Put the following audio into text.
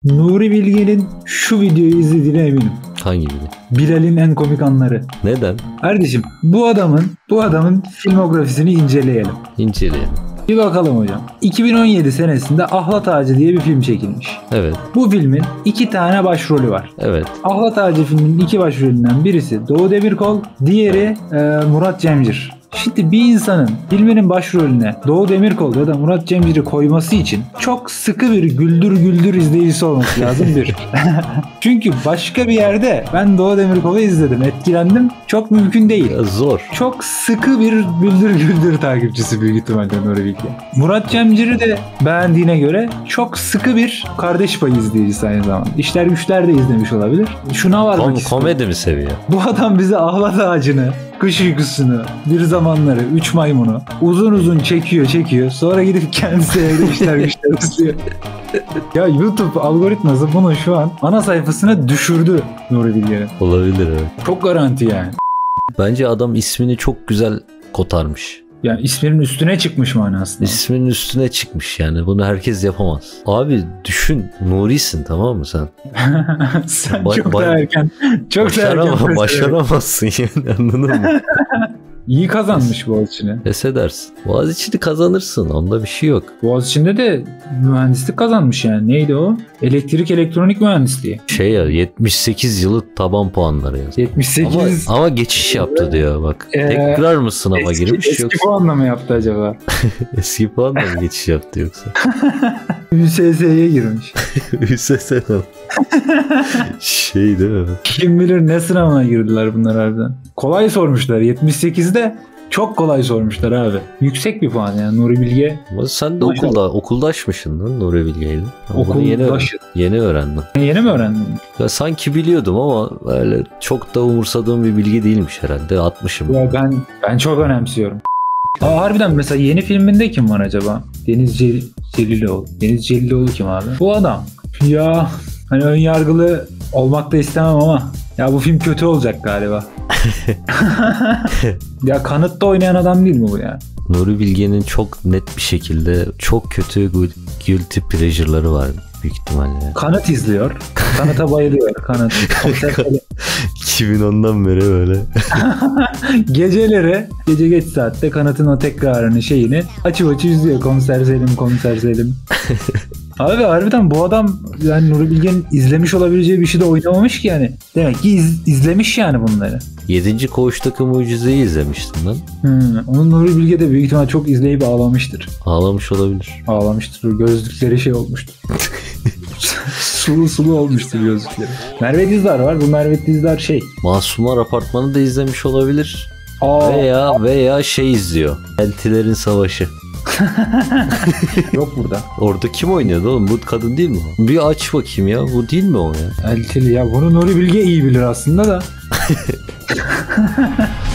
Nuri Bilge'nin şu videoyu izlediğine eminim. Hangi biri? Bilal'in en komik anları. Neden? Kardeşim bu adamın filmografisini inceleyelim. İnceleyelim. Bir bakalım hocam. 2017 senesinde Ahlat Ağacı diye bir film çekilmiş. Evet. Bu filmin 2 tane başrolü var. Evet. Ahlat Ağacı filminin 2 başrolünden birisi Doğu Demirkol, diğeri Murat Cemcir. Şimdi bir insanın filminin başrolüne Doğu Demirkol ya da Murat Cemcir'i koyması için çok sıkı bir güldür izleyicisi olması lazım bir. Çünkü başka bir yerde ben Doğu Demirkol'u izledim, etkilendim. Çok mümkün değil. Zor. Çok sıkı bir güldür takipçisi büyük ihtimalle Nuri Bilge. Murat Cemcir'i de beğendiğine göre çok sıkı bir Kardeş Payı izleyicisi aynı zamanda. İşler Güçler de izlemiş olabilir. Şuna varmak istiyorum. Komedi mi seviyor? Bu adam bize Ahlat Ağacı'nı, Kış Uykusu'nu, Bir Zamanları, Üç Maymun'u uzun çekiyor. Sonra gidip kendisi evde İşler Güçler izliyor. Ya YouTube algoritması bunu şu an ana sayfasına düşürdü Nuri Bilge'nin. Olabilir evet. Çok garanti yani. Bence adam ismini çok güzel kotarmış. Yani isminin üstüne çıkmış manasında. İsminin üstüne çıkmış yani. Bunu herkes yapamaz. Abi düşün. Nuri'sin tamam mı sen? Sen çok da erken. Başaramazsın yani anladın mı? İyi kazanmış Boğaziçi'ni. Pes edersin. Boğaziçi'ni kazanırsın. Onda bir şey yok. Boğaziçi'nde de mühendislik kazanmış yani. Neydi o? Elektrik elektronik mühendisliği. Ya 78 yılı taban puanları yazıyor. 78. Ama geçiş yaptı diyor bak. Tekrar mı sınava girmiş yoksa? Eski puanla mı yaptı acaba? Eski puanla mı geçiş yaptı yoksa? ÜSS'ye girmiş. ÜSS'ye şey değil mi? Kim bilir ne sınavına girdiler bunlar harbiden. Kolay sormuşlar. 78'de çok kolay sormuşlar abi. Yüksek bir puan yani Nuri Bilge. Ama sen de okuldaşmışsın lan Nuri Bilge'yle. Okuldaşım. Yeni öğrendin. Yeni mi öğrendin? Ya sanki biliyordum ama öyle çok da umursadığım bir bilgi değilmiş herhalde. Atmışım. Ya ben çok önemsiyorum. Harbiden mesela yeni filminde kim var acaba? Deniz Celiloğlu. Deniz Celiloğlu kim abi? Bu adam. Ya hani ön yargılı olmak da istemem ama ya bu film kötü olacak galiba. Ya Kanıt'ta oynayan adam değil mi bu ya? Nuri Bilge'nin çok net bir şekilde çok kötü guilty pleasure'ları var büyük ihtimalle. Kanıt izliyor. Kanıt'a bayılıyor. Kanıt. 2010'dan beri böyle. Gece geç saatte Kanıt'ın o tekrarını açıp izliyor. Komiser Selim. Abi harbiden bu adam yani Nuri Bilge'nin izlemiş olabileceği bir şey de oynamamış ki yani. Demek ki izlemiş yani bunları. 7. Koğuştaki Mucize'yi izlemiştin lan. Onun Nuri Bilge de büyük ihtimal çok izleyip ağlamıştır. Ağlamış olabilir. Ağlamıştır. Gözlükleri olmuştur. sulu olmuştur gözlükleri. Merve Dizdar var. Bu Merve Dizdar Masumlar Apartmanı da izlemiş olabilir. Veya izliyor. Eltilerin Savaşı. Yok burada. Orada kim oynuyordu oğlum? Bu kadın değil mi o? Bir aç bakayım ya. Bu değil mi o ya? Eltili ya. Bunu Nuri Bilge iyi bilir aslında da.